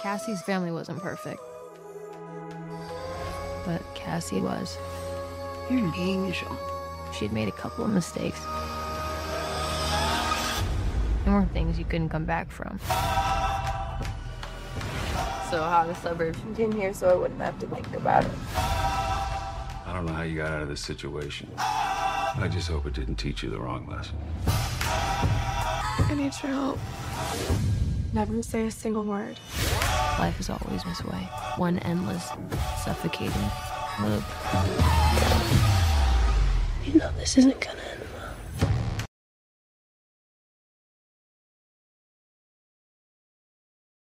Cassie's family wasn't perfect. But Cassie was. You're an angel. She had made a couple of mistakes. There were things you couldn't come back from. So how the suburbs came here so I wouldn't have to think about it. I don't know how you got out of this situation. I just hope it didn't teach you the wrong lesson. I need your help. Never say a single word. Life is always this way. One endless, suffocating loop. You know this isn't gonna